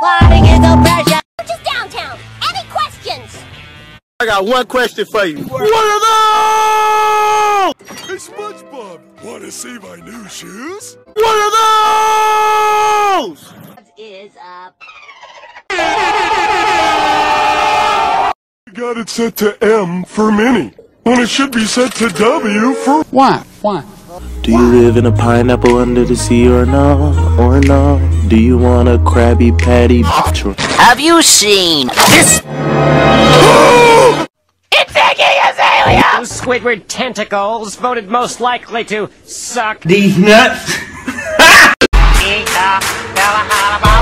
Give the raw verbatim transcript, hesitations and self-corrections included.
Party is no pressure. Just downtown. Any questions? I got one question for you. What are those? Hey, Spongebob, wanna see my new shoes? What are those? Is up. You got it set to M for mini, when it should be set to W for... Why? Why? Do you live in a pineapple under the sea or no? Or no? Do you want a Krabby Patty? Have you seen this? It's Iggy Azalea! Squidward tentacles voted most likely to suck These nuts.